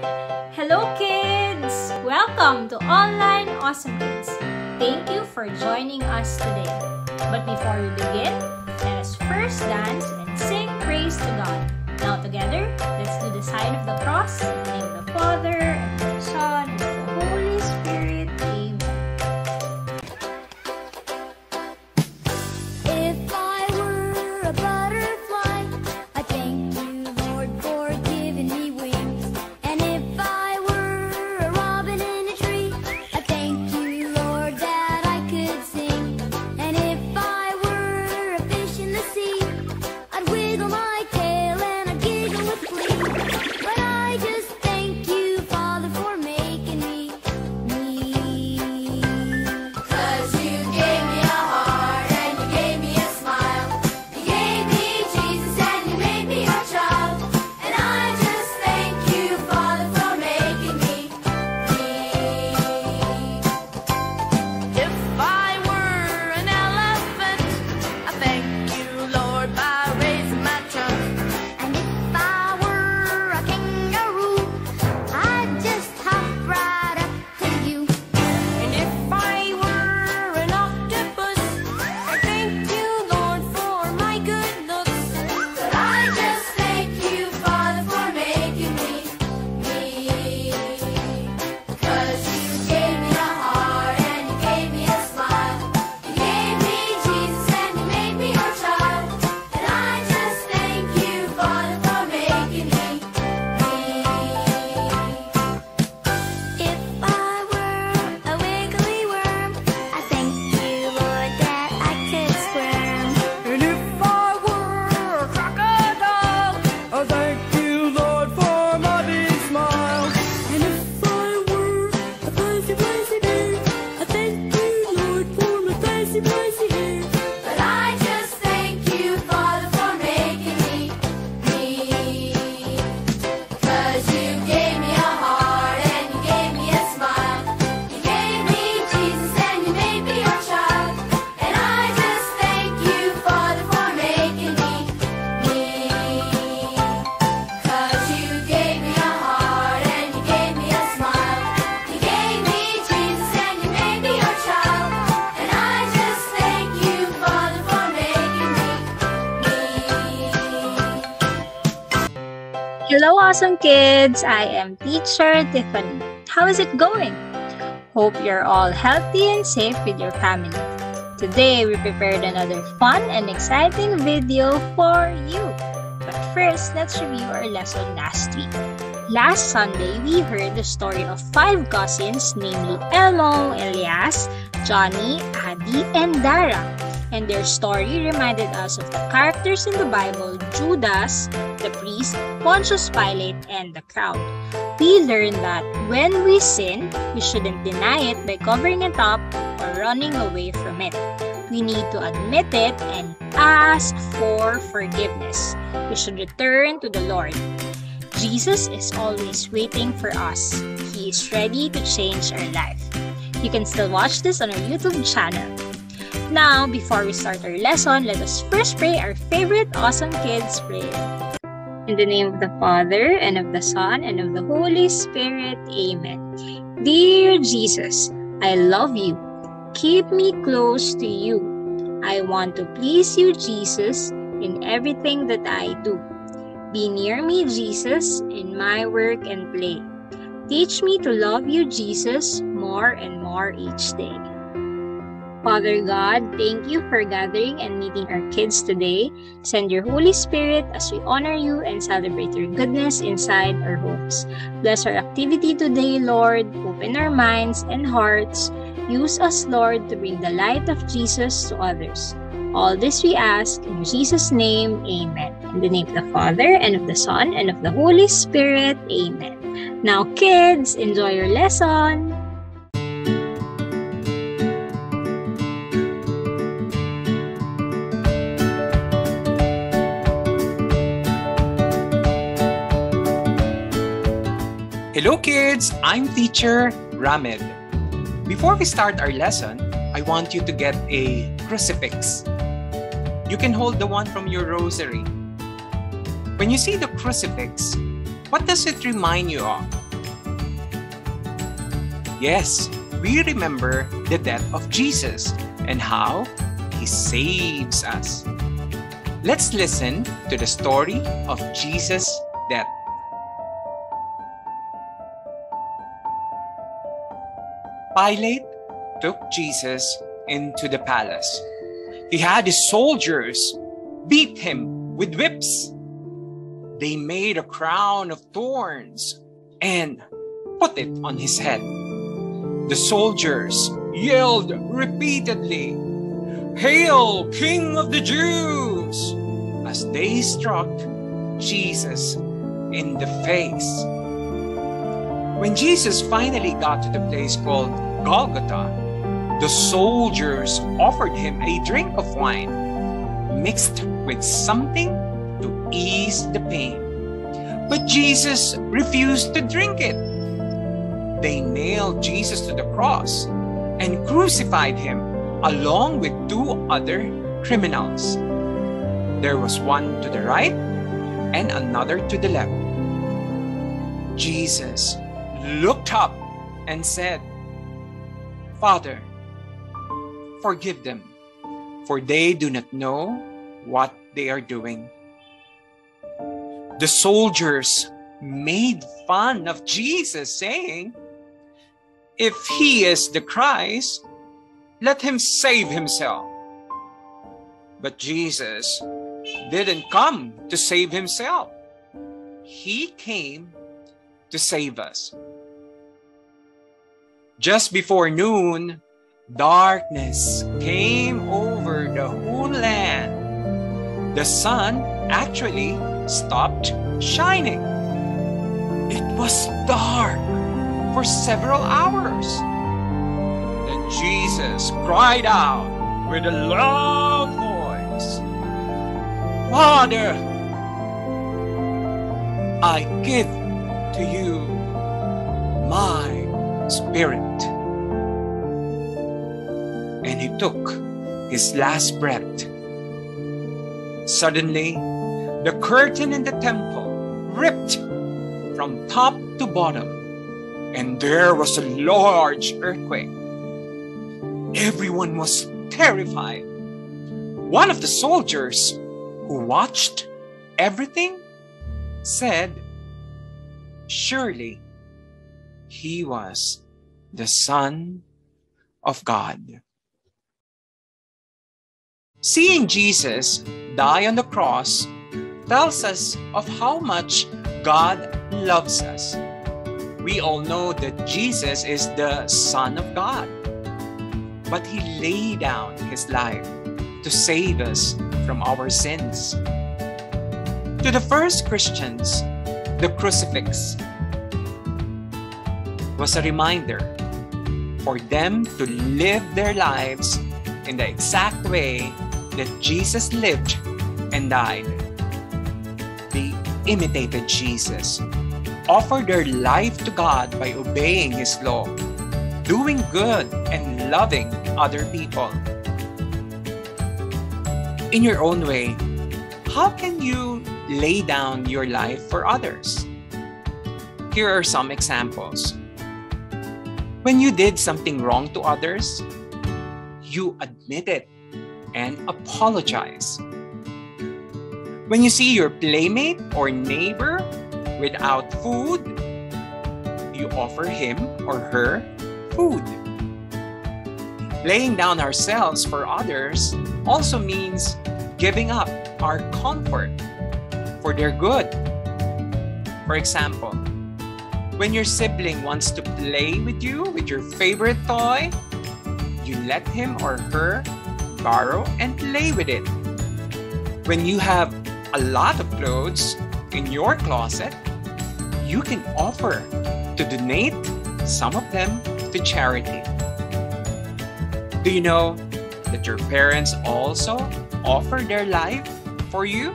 Hello kids! Welcome to Online Awesome Kids. Thank you for joining us today. But before we begin, let us first dance and sing praise to God. Now together, let's do the sign of the cross in the name of the Father, and of the Son, and of the Holy Spirit. Amen. If I were a butterfly, I thank you, Lord, for giving me wings. And if I were a robin in a tree, I thank you, Lord, that I could sing. And if I were a fish in the sea, I'd wiggle my tail and I'd giggle with glee. But I just thank you, Father, for making me. 'Cause you gave me a heart and you gave me a smile. You gave me Jesus and you made me your child. And I just thank you, Father, for making me. If I were an elephant, I thank you, Lord, by raising my trunk. And if I were a kangaroo, I'd just hop right up to you. And if I were an octopus, I thank you, Lord, for my good looks. But I just thank you, Father, for making me. 'Cause you gave me a heart and you gave me a smile. You gave me Jesus and you made me your child. And I just thank you, Father, for making me. If I were a wiggly worm, I thank you, Lord, that I could squirm. And if I were a crocodile, I thank you, Lord, for my big smile. And if I were a fuzzy bee, I thank you, Lord, for my fuzzy hair. But I just thank you, Father, for making me. 'Cause you gave me a heart and you gave me a smile. You gave me Jesus and you made me your child. And I just thank you, Father, for making me. 'Cause you gave me a heart and you gave me a smile. You gave me Jesus and you made me your child. And I just thank you, Father, for making me. Hello, awesome kids! I am Teacher Tiffany. How is it going? Hope you're all healthy and safe with your family. Today, we prepared another fun and exciting video for you. But first, let's review our lesson last week. Last Sunday, we heard the story of 5 cousins, namely Elmo, Elias, Johnny, Adi, and Dara. And their story reminded us of the characters in the Bible: Judas, the priest, Pontius Pilate, and the crowd. We learned that when we sin, we shouldn't deny it by covering it up or running away from it. We need to admit it and ask for forgiveness. We should return to the Lord. Jesus is always waiting for us. He is ready to change our life. You can still watch this on our YouTube channel. Now, before we start our lesson, let us first pray our favorite Awesome Kids prayer. In the name of the Father, and of the Son, and of the Holy Spirit. Amen. Dear Jesus, I love you. Keep me close to you. I want to please you, Jesus, in everything that I do. Be near me, Jesus, in my work and play. Teach me to love you, Jesus, more and more each day. Father God, thank you for gathering and meeting our kids today. Send your Holy Spirit as we honor you and celebrate your goodness inside our homes. Bless our activity today, Lord. Open our minds and hearts. Use us, Lord, to bring the light of Jesus to others. All this we ask in Jesus' name, amen. In the name of the Father, and of the Son, and of the Holy Spirit, amen. Now, kids, enjoy your lesson. Hello kids! I'm Teacher Ramed. Before we start our lesson, I want you to get a crucifix. You can hold the one from your rosary. When you see the crucifix, what does it remind you of? Yes, we remember the death of Jesus and how He saves us. Let's listen to the story of Jesus' death. Pilate took Jesus into the palace. He had his soldiers beat him with whips. They made a crown of thorns and put it on his head. The soldiers yelled repeatedly, "Hail, King of the Jews!" as they struck Jesus in the face. When Jesus finally got to the place called Golgotha, the soldiers offered him a drink of wine mixed with something to ease the pain. But Jesus refused to drink it. They nailed Jesus to the cross and crucified him along with two other criminals. There was one to the right and another to the left. Jesus looked up and said, "Father, forgive them, for they do not know what they are doing." The soldiers made fun of Jesus, saying, "If he is the Christ, let him save himself." But Jesus didn't come to save himself. He came to save us. Just before noon, darkness came over the whole land. The sun actually stopped shining. It was dark for several hours. Then Jesus cried out with a loud voice, "Father, I give to you my spirit." And he took his last breath. Suddenly, the curtain in the temple ripped from top to bottom, and there was a large earthquake. Everyone was terrified. One of the soldiers who watched everything said, "Surely he was the Son of God." Seeing Jesus die on the cross tells us of how much God loves us. We all know that Jesus is the Son of God, but He laid down His life to save us from our sins. To the first Christians, the crucifix was a reminder for them to live their lives in the exact way that Jesus lived and died. They imitated Jesus, offered their life to God by obeying His law, doing good and loving other people. In your own way, how can you lay down your life for others? Here are some examples. When you did something wrong to others, you admit it and apologize. When you see your playmate or neighbor without food, you offer him or her food. Laying down ourselves for others also means giving up our comfort for their good. For example, when your sibling wants to play with you with your favorite toy, you let him or her borrow and play with it. When you have a lot of clothes in your closet, you can offer to donate some of them to charity. Do you know that your parents also offer their life for you?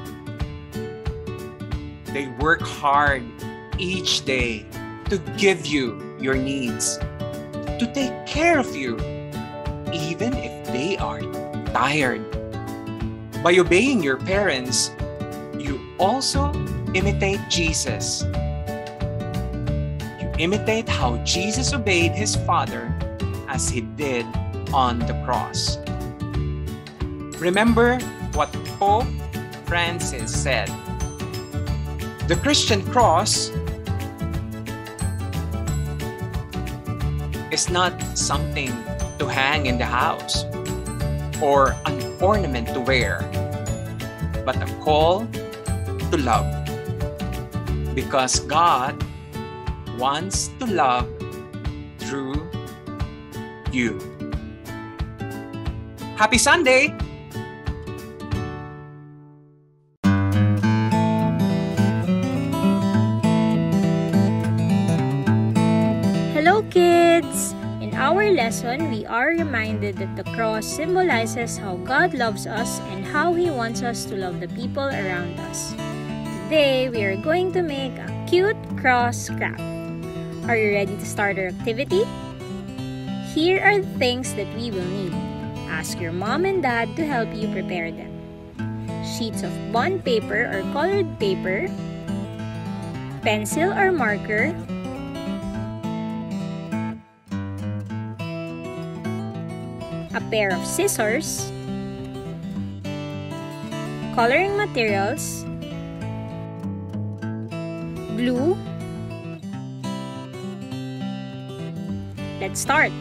They work hard each day to give you your needs, to take care of you, even if they are tired. By obeying your parents, you also imitate Jesus. You imitate how Jesus obeyed his Father as he did on the cross. Remember what Pope Francis said. The Christian cross is not something to hang in the house or an ornament to wear, but a call to love. Because God wants to love through you. Happy Sunday! Hello kids! In our lesson, we are reminded that the cross symbolizes how God loves us and how He wants us to love the people around us. Today, we are going to make a cute cross craft. Are you ready to start our activity? Here are the things that we will need. Ask your mom and dad to help you prepare them. Sheets of bond paper or colored paper, pencil or marker, a pair of scissors, coloring materials, glue. Let's start.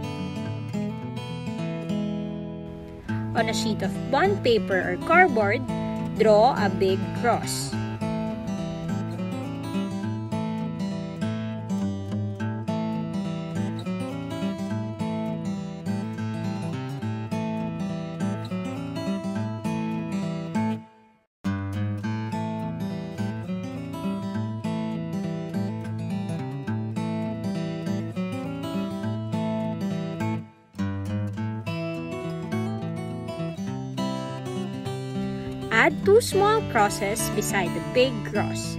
On a sheet of bond paper or cardboard, draw a big cross. Add 2 small crosses beside the big cross.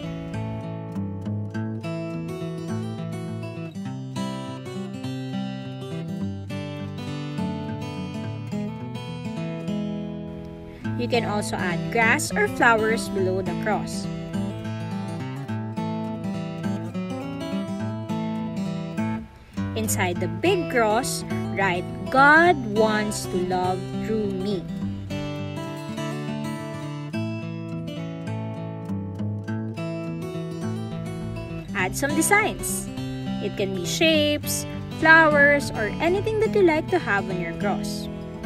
You can also add grass or flowers below the cross. Inside the big cross, write, "God wants to love through me." Add some designs. It can be shapes, flowers, or anything that you like to have on your cross.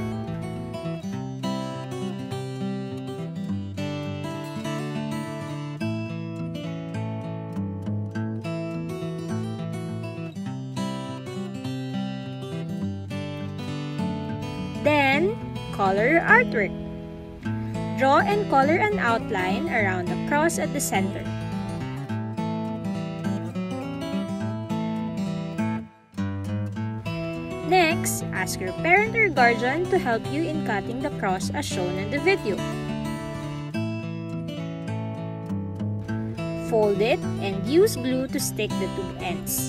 Then, color your artwork. Draw and color an outline around the cross at the center. Next, ask your parent or guardian to help you in cutting the cross as shown in the video. Fold it and use glue to stick the 2 ends.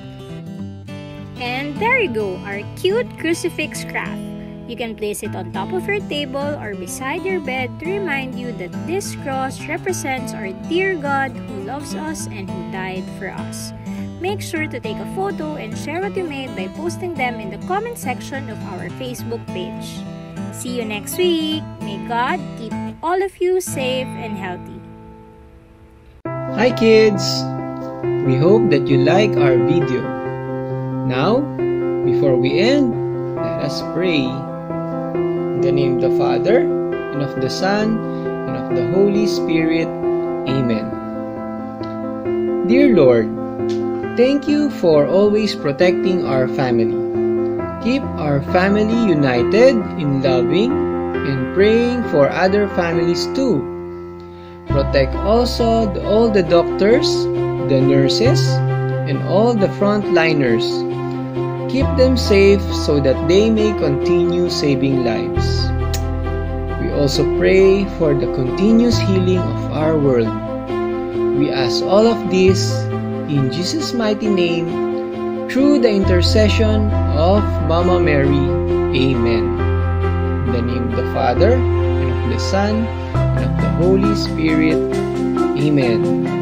And there you go, our cute crucifix craft. You can place it on top of your table or beside your bed to remind you that this cross represents our dear God who loves us and who died for us. Make sure to take a photo and share what you made by posting them in the comment section of our Facebook page. See you next week. May God keep all of you safe and healthy. Hi kids! We hope that you like our video. Now, before we end, let us pray. In the name of the Father, and of the Son, and of the Holy Spirit. Amen. Dear Lord, thank you for always protecting our family. Keep our family united in loving and praying for other families too. Protect also all the doctors, the nurses, and all the frontliners. Keep them safe so that they may continue saving lives. We also pray for the continuous healing of our world. We ask all of this in Jesus' mighty name, through the intercession of Mama Mary. Amen. In the name of the Father, and of the Son, and of the Holy Spirit. Amen.